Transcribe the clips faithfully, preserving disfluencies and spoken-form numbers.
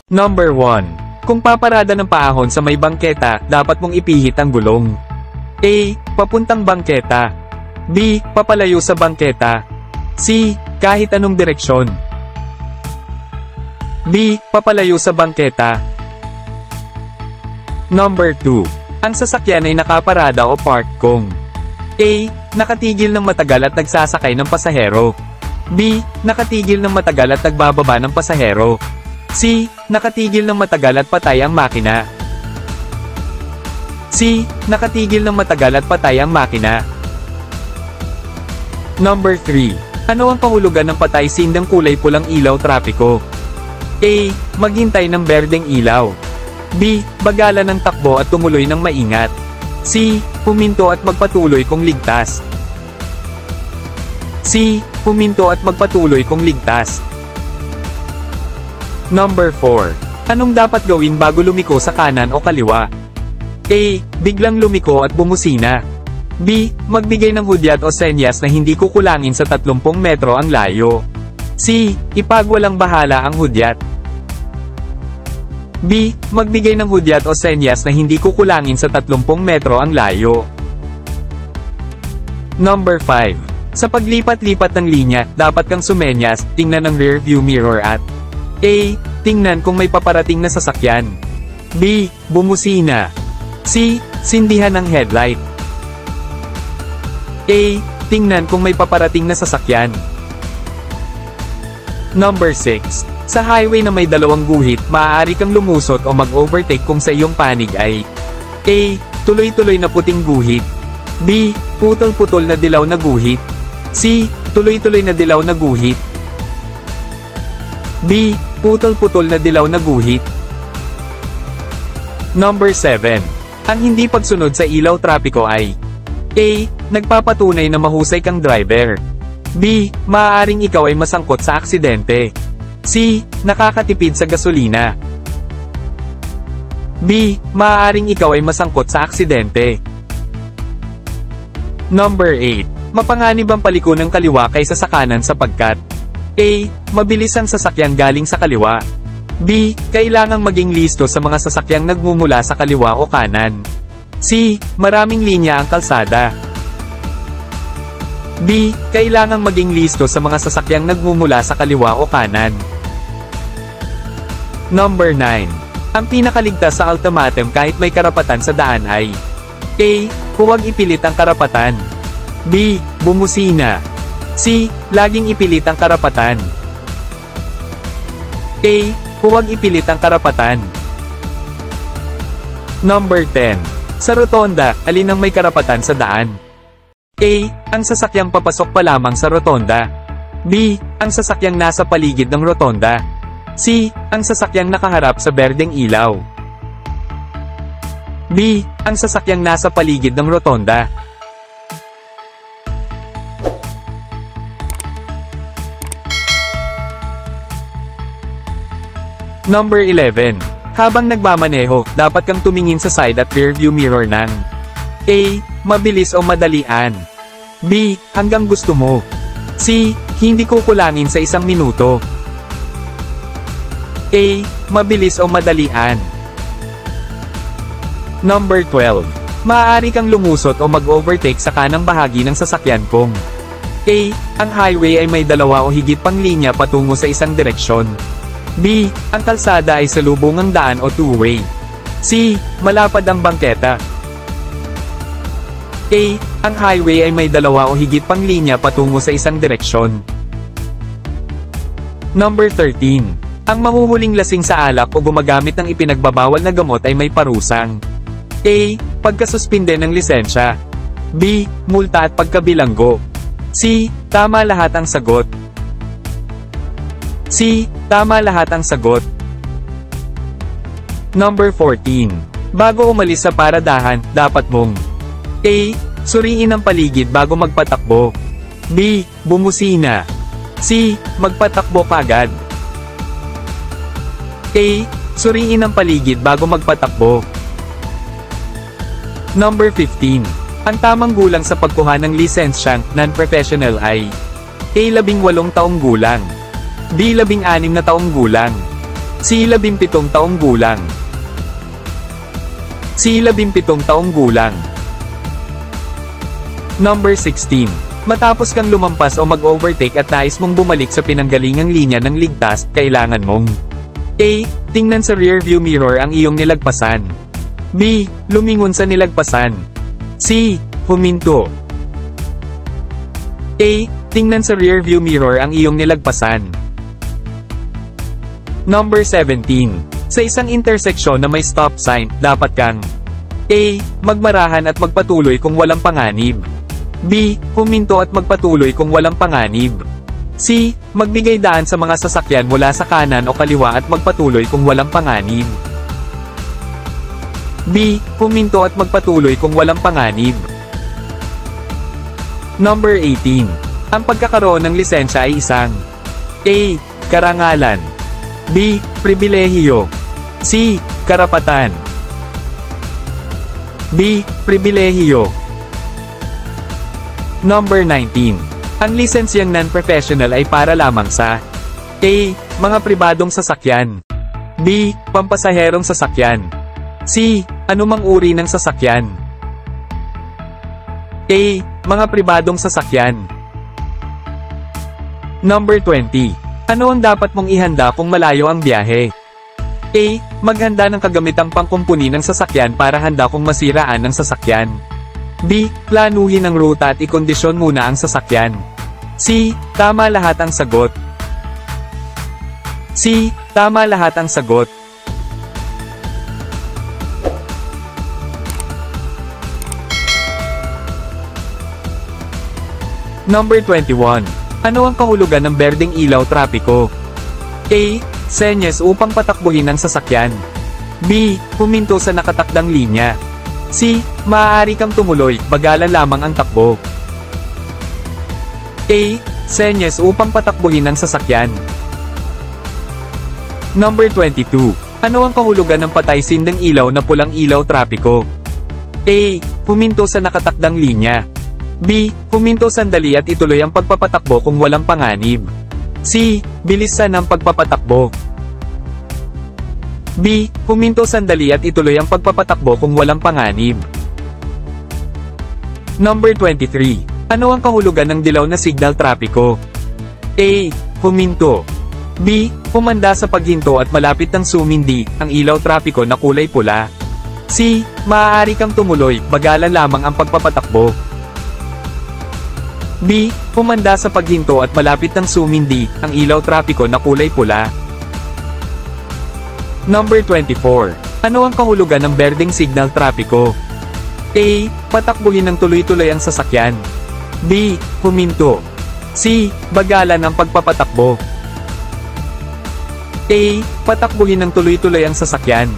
Number one. Kung paparada ng paahon sa may bangketa, dapat mong ipihit ang gulong. A. Papuntang bangketa. B. Papalayo sa bangketa. C. Kahit anong direksyon. B. Papalayo sa bangketa. Number two. Ang sasakyan ay nakaparada o park kung A. Nakatigil ng matagal at nagsasakay ng pasahero. B. Nakatigil ng matagal at nagbababa ng pasahero. C. Nakatigil ng matagal at patay ang makina. C. Nakatigil ng matagal at patay ang makina. Number three. Ano ang kahulugan ng patay sindang kulay pulang ilaw trapiko? A. Maghintay ng berdeng ilaw. B. Bagalan ng takbo at tumuloy ng maingat. C. Huminto at magpatuloy kung ligtas. C. Huminto at magpatuloy kung ligtas. Number four. Anong dapat gawin bago lumiko sa kanan o kaliwa? A. Biglang lumiko at bumusina. B. Magbigay ng hudyat o senyas na hindi kukulangin sa tatlumpung metro ang layo. C. Ipagwalang bahala ang hudyat. B. Magbigay ng hudyat o senyas na hindi kukulangin sa tatlumpung metro ang layo. Number five. Sa paglipat-lipat ng linya, dapat kang sumenyas, tingnan ang rear view mirror at A. Tingnan kung may paparating na sasakyan. B. Bumusina. C. Sindihan ang headlight. A. Tingnan kung may paparating na sasakyan. Number six. Sa highway na may dalawang guhit, maaari kang lumusot o mag-overtake kung sa iyong panig ay A. Tuloy-tuloy na puting guhit. B. Putol-putol na dilaw na guhit. C. Tuloy-tuloy na dilaw na guhit. B. Putol-putol na dilaw na guhit. Number seven. Ang hindi pagsunod sa ilaw trapiko ay A. Nagpapatunay na mahusay kang driver. B. Maaaring ikaw ay masangkot sa aksidente. C. Nakakatipid sa gasolina. B. Maaaring ikaw ay masangkot sa aksidente. Number eight. Mapanganib ang paliko ng kaliwa kaysa sa kanan sapagkat A. Mabilis ang sasakyan galing sa kaliwa. B. Kailangang maging listo sa mga sasakyang nagmumula sa kaliwa o kanan. C. Maraming linya ang kalsada. B. Kailangang maging listo sa mga sasakyang nagmumula sa kaliwa o kanan. Number nine. Ang pinakaligtas sa ultimatum kahit may karapatan sa daan ay A. Huwag ipilit ang karapatan. B. Bumusina. C. Laging ipilit ang karapatan. A. Huwag ipilit ang karapatan. Number ten. Sa rotonda, alin ang may karapatan sa daan? A. Ang sasakyang papasok pa lamang sa rotonda. B. Ang sasakyang nasa paligid ng rotonda. C. Ang sasakyang nakaharap sa berdeng ilaw. B. Ang sasakyang nasa paligid ng rotonda. Number eleven. Habang nagmamaneho, dapat kang tumingin sa side at rear view mirror ng A. Mabilis o madalian. B. Hanggang gusto mo. C. Hindi kukulangin sa isang minuto. A. Mabilis o madalian. Number twelve. Maaari kang lumusot o mag-overtake sa kanang bahagi ng sasakyan kung A. Ang highway ay may dalawa o higit pang linya patungo sa isang direksyon. B. Ang kalsada ay salubungang daan o two-way. C. Malapad ang bangketa. A. Ang highway ay may dalawa o higit pang linya patungo sa isang direksyon. Number thirteen. Ang mahuhuling lasing sa alak o gumagamit ng ipinagbabawal na gamot ay may parusang A. Pagkasuspinde ng lisensya. B. Multa at pagkabilanggo. C. Tama lahat ang sagot. C. Tama lahat ang sagot. Number fourteen. Bago umalis sa paradahan, dapat mong A. Suriin ang paligid bago magpatakbo. B. Bumusina. C. Magpatakbo kaagad. A. Suriin ang paligid bago magpatakbo. Number fifteen. Ang tamang gulang sa pagkuha ng lisensyang non-professional ay A. labing walong taong gulang. B. labing anim na taong gulang. C. Labimpitong taong gulang. C. Labimpitong taong gulang. Number sixteen. Matapos kang lumampas o mag-overtake at nais mong bumalik sa pinanggalingang linya ng ligtas, kailangan mong A. Tingnan sa rearview mirror ang iyong nilagpasan. B. Lumingon sa nilagpasan. C. Huminto. A. Tingnan sa rearview mirror ang iyong nilagpasan. Number seventeen. Sa isang interseksyon na may stop sign, dapat kang A. Magmarahan at magpatuloy kung walang panganib. B. Huminto at magpatuloy kung walang panganib. C. Magbigay daan sa mga sasakyan mula sa kanan o kaliwa at magpatuloy kung walang panganib. B. Huminto at magpatuloy kung walang panganib. Number eighteen. Ang pagkakaroon ng lisensya ay isang A. Karangalan. B. Pribilehiyo. C. Karapatan. B. Pribilehiyo. Number nineteen. Ang lisensyang non-professional ay para lamang sa A. Mga pribadong sasakyan. B. Pampasaherong sasakyan. C. Anumang uri ng sasakyan. A. Mga pribadong sasakyan. Number twenty. Ano ang dapat mong ihanda kung malayo ang biyahe? A. Maghanda ng kagamitang pangkumpuni ng sasakyan para handa kung masiraan ng sasakyan. B. Planuhin ang ruta at ikondisyon muna ang sasakyan. C. Tama lahat ang sagot. C. Tama lahat ang sagot. Number twenty-one. Ano ang kahulugan ng berdeng ilaw trapiko? A. Senyes upang patakbuhin ang sasakyan. B. Huminto sa nakatakdang linya. C. Maaari kang tumuloy, bagalan lamang ang takbo. A. Senyes upang patakbuhin ang sasakyan. Number twenty-two. Ano ang kahulugan ng patay sindang ilaw na pulang ilaw trapiko? A. Huminto sa nakatakdang linya. B. Huminto sandali at ituloy ang pagpapatakbo kung walang panganib. C. Bilisan ang pagpapatakbo. B. Huminto sandali at ituloy ang pagpapatakbo kung walang panganib. Number twenty-three. Ano ang kahulugan ng dilaw na signal trapiko? A. Huminto. B. Humanda sa paghinto at malapit ng sumindi, ang ilaw trapiko na kulay pula. C. Maaari kang tumuloy, bagalan lamang ang pagpapatakbo. B. Humanda sa paghinto at malapit ng sumindi, ang ilaw trapiko na kulay pula. Number twenty-four. Ano ang kahulugan ng berdeng signal trapiko? A. Patakbuhin ng tuloy-tuloy ang sasakyan. B. Huminto. C. Bagalan ang pagpapatakbo. A. Patakbuhin ng tuloy-tuloy ang sasakyan.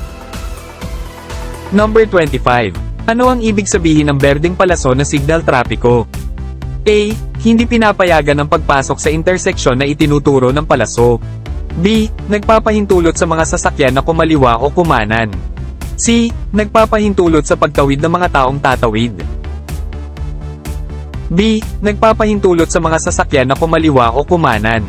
Number twenty-five. Ano ang ibig sabihin ng berdeng palaso na signal trapiko? A. Hindi pinapayagan ang pagpasok sa interseksyon na itinuturo ng palaso. B. Nagpapahintulot sa mga sasakyan na kumaliwa o kumanan. C. Nagpapahintulot sa pagtawid ng mga taong tatawid. B. Nagpapahintulot sa mga sasakyan na kumaliwa o kumanan.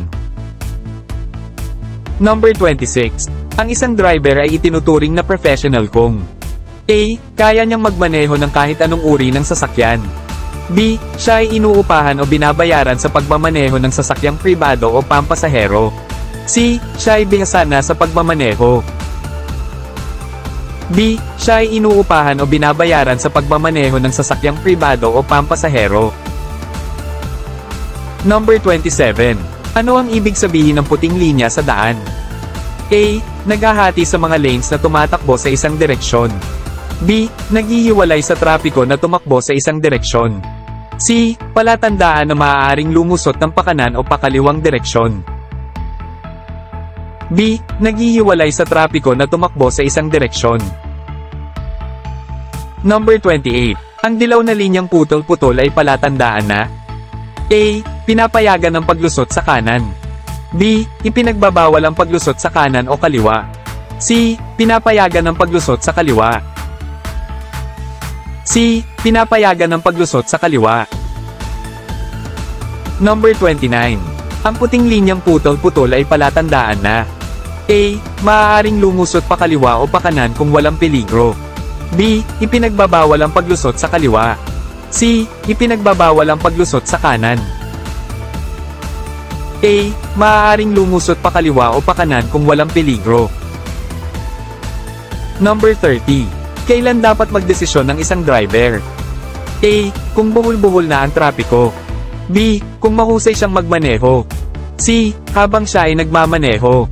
Number twenty-six. Ang isang driver ay itinuturing na professional kung A. Kaya niyang magmaneho ng kahit anong uri ng sasakyan. B. Siya ay inuupahan o binabayaran sa pagmamaneho ng sasakyang pribado o pampasahero. C. Siya ay bihasa na sa pagmamaneho. B. Siya ay inuupahan o binabayaran sa pagmamaneho ng sasakyang pribado o pampasahero. Number twenty-seven. Ano ang ibig sabihin ng puting linya sa daan? A. Naghahati sa mga lanes na tumatakbo sa isang direksyon. B. Naghihiwalay sa trapiko na tumakbo sa isang direksyon. C. Palatandaan na maaaring lumusot ng pakanan o pakaliwang direksyon. B. Naghihiwalay sa trapiko na tumakbo sa isang direksyon. Number twenty-eight. Ang dilaw na linyang putol-putol ay palatandaan na A. Pinapayagan ang paglusot sa kanan. B. Ipinagbabawal ang paglusot sa kanan o kaliwa. C. Pinapayagan ang paglusot sa kaliwa. C. Pinapayagan ang paglusot sa kaliwa. Number twenty-nine. Ang puting linyang putol-putol ay palatandaan na A. Maaaring lumusot pa kaliwa o pakanan kung walang peligro. B. Ipinagbabawal ang paglusot sa kaliwa. C. Ipinagbabawal ang paglusot sa kanan. A. Maaaring lumusot pa kaliwa o pakanan kung walang peligro. Number thirty. Kailan dapat magdesisyon ng isang driver? A. Kung buhol-buhol na ang trapiko. B. Kung mahusay siyang magmaneho. C. Habang siya ay nagmamaneho.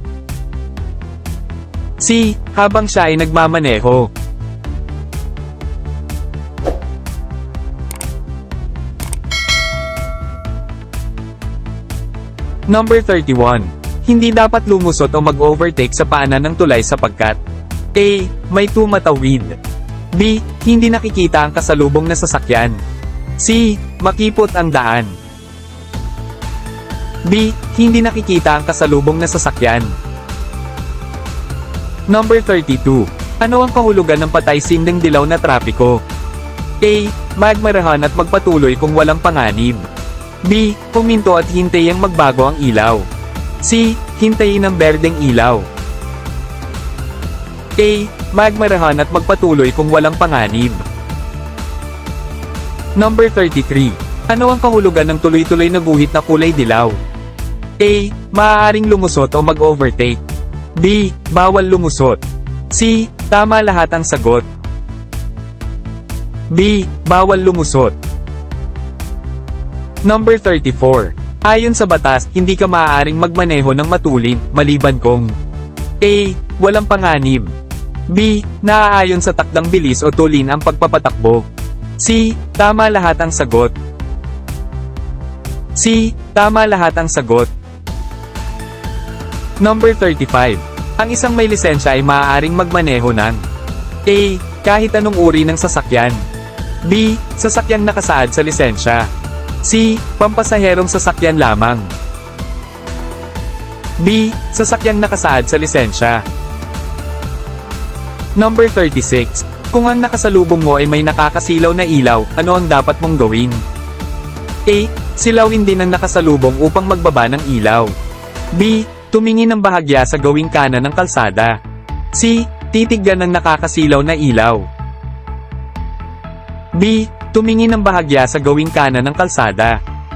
C. Habang siya ay nagmamaneho. Number thirty-one. Hindi dapat lumusot o mag-overtake sa paanan ng tulay sapagkat A. May tumatawid. B. Hindi nakikita ang kasalubong na sasakyan. C. Makipot ang daan. B. Hindi nakikita ang kasalubong na sasakyan. Number thirty-two. Ano ang kahulugan ng patay sinding dilaw na trapiko? A. Magmarahan at magpatuloy kung walang panganib. B. Puminto at hintayang magbago ang ilaw. C. Hintayin ang berdeng ilaw. A. Magmarahan at magpatuloy kung walang panganib. Number thirty-three. Ano ang kahulugan ng tuloy-tuloy na guhit na kulay dilaw? A. Maaaring lumusot o mag-overtake. B. Bawal lumusot. C. Tama lahat ang sagot. B. Bawal lumusot. Number thirty-four. Ayon sa batas, hindi ka maaaring magmaneho ng matulin, maliban kung A. Walang panganib. B. Naaayon sa takdang bilis o tulin ang pagpapatakbo. C. Tama lahat ang sagot. C. Tama lahat ang sagot. Number thirty-five. Ang isang may lisensya ay maaaring magmaneho ng A. Kahit anong uri ng sasakyan. B. Sasakyang nakasaad sa lisensya. C. Pampasaherong sasakyan lamang. B. Sasakyang nakasaad sa lisensya. Number thirty-six. Kung ang nakasalubong mo ay may nakakasilaw na ilaw, ano ang dapat mong gawin? A. Silawin din ang nakasalubong upang magbaba ng ilaw. B. Tumingin ng bahagya sa gawing kanan ng kalsada. C. Titignan ng nakakasilaw na ilaw. B. Tumingin ng bahagya sa gawing kanan ng kalsada.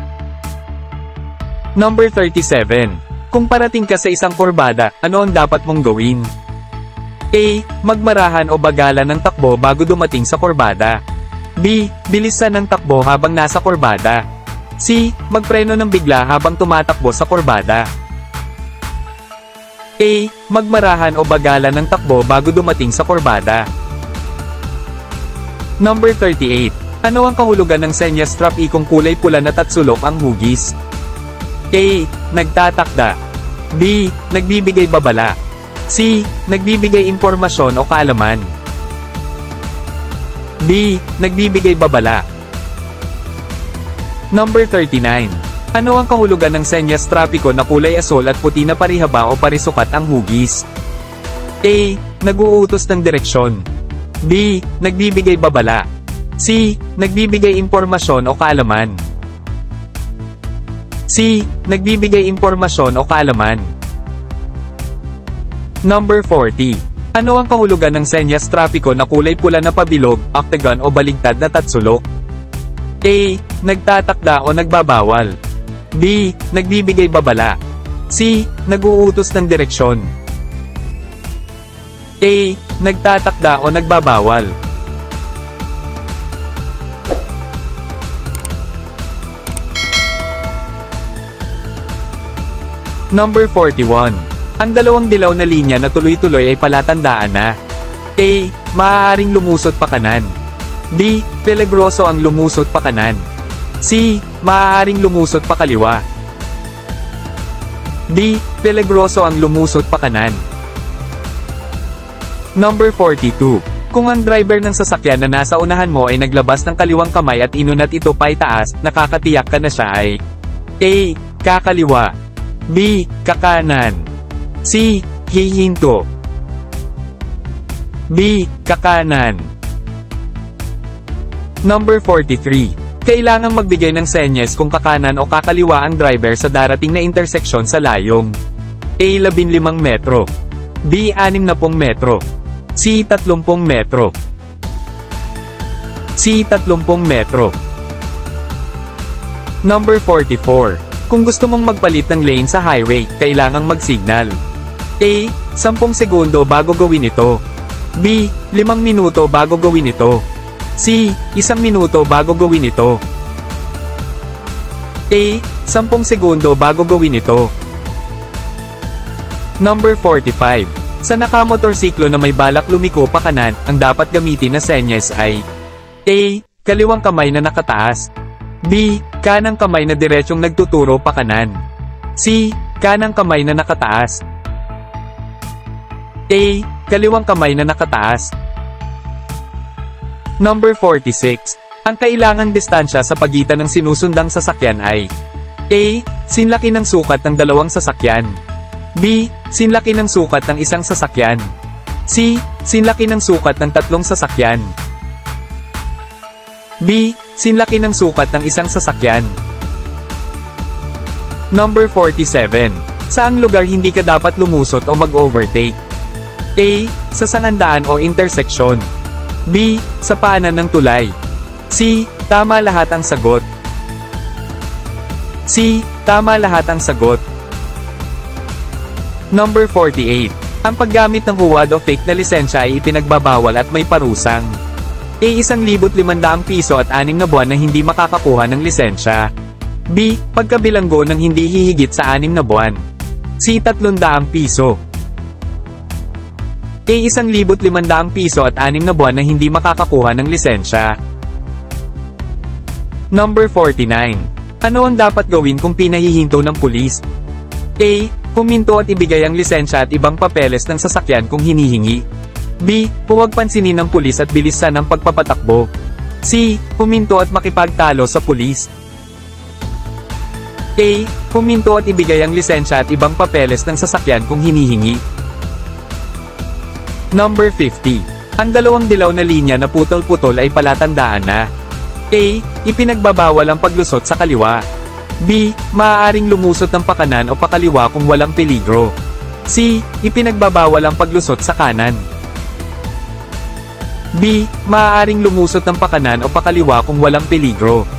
Number thirty-seven. Kung parating ka sa isang kurbada, ano ang dapat mong gawin? A. Magmarahan o bagalan ng takbo bago dumating sa kurbada. B. Bilisan ng takbo habang nasa kurbada. C. Magpreno ng bigla habang tumatakbo sa kurbada. A. Magmarahan o bagalan ng takbo bago dumating sa kurbada. Number thirty-eight. Ano ang kahulugan ng senyas traffic kung kulay pula na tatsulok ang hugis? A. Nagtatakda. B. Nagbibigay babala. C. Nagbibigay impormasyon o kaalaman. B. Nagbibigay babala. Number thirty-nine. Ano ang kahulugan ng senyas trapiko na kulay asol at puti na parihaba o parisukat ang hugis? A. Nag-uutos ng direksyon. B. Nagbibigay babala. C. Nagbibigay impormasyon o kaalaman. C. Nagbibigay impormasyon o kaalaman. Number forty. Ano ang kahulugan ng senyas trapiko na kulay pula na pabilog, octagon o baligtad na tatsulok? A. Nagtatakda o nagbabawal. B. Nagbibigay babala. C. Nag-uutos ng direksyon. A. Nagtatakda o nagbabawal. Number forty-one. Ang dalawang dilaw na linya na tuloy-tuloy ay palatandaan na A. Maaaring lumusot pa kanan. B. Peligroso ang lumusot pa kanan. C. Maaaring lumusot pa kaliwa. D. Peligroso ang lumusot pa kanan. Number forty-two. Kung ang driver ng sasakyan na nasa unahan mo ay naglabas ng kaliwang kamay at inunat ito pa itaas, nakakatiyak ka na siya ay A. Kakaliwa. B. Kakanan. C. Hihinto. B. Kakanan. Number forty-three. Kailangang magbigay ng senyas kung kakanan o kakaliwa ang driver sa darating na interseksyon sa layong A. labinlimang metro. B. anim na pong metro. C. tatlumpung metro. C. tatlumpung metro. Number forty-four. Kung gusto mong magpalit ng lane sa highway, kailangang mag-signal. A. sampung segundo bago gawin ito. B. limang minuto bago gawin ito. C. isang minuto bago gawin ito. A. sampung segundo bago gawin ito. Number forty-five. Sa nakamotorsiklo na may balak lumiko pa kanan, ang dapat gamitin na senyas ay A. Kaliwang kamay na nakataas. B. Kanang kamay na diretsyong nagtuturo pa kanan. C. Kanang kamay na nakataas. A. Kaliwang kamay na nakataas. Number forty-six. Ang kailangang distansya sa pagitan ng sinusundang sasakyan ay A. Sinlaki ng sukat ng dalawang sasakyan. B. Sinlaki ng sukat ng isang sasakyan. C. Sinlaki ng sukat ng tatlong sasakyan. B. Sinlaki ng sukat ng isang sasakyan. Number forty-seven. Saang lugar hindi ka dapat lumusot o mag-overtake? A. Sa sangandaan o interseksyon. B. Sa paanan ng tulay. C. Tama lahat ang sagot. C. Tama lahat ang sagot. Number forty-eight. Ang paggamit ng huwad o fake na lisensya ay ipinagbabawal at may parusang A. isang libo't limandaang piso at anim na buwan na hindi makakakuha ng lisensya. B. Pagkabilanggo ng hindi hihigit sa anim na buwan. C. tatlundaang piso. A. isang libo't limandaang piso at anim na buwan na hindi makakakuha ng lisensya. Number forty-nine. Ano ang dapat gawin kung pinahihinto ng pulis? A. Huminto at ibigay ang lisensya at ibang papeles ng sasakyan kung hinihingi. B. Huwag pansinin ng pulis at bilisan ang pagpapatakbo. C. Huminto at makipagtalo sa pulis. A. Huminto at ibigay ang lisensya at ibang papeles ng sasakyan kung hinihingi. Number fifty. Ang dalawang dilaw na linya na putol-putol ay palatandaan na A. Ipinagbabawal ang paglusot sa kaliwa. B. Maaaring lumusot ng pakanan o pakaliwa kung walang peligro. C. Ipinagbabawal ang paglusot sa kanan. B. Maaaring lumusot ng pakanan o pakaliwa kung walang peligro.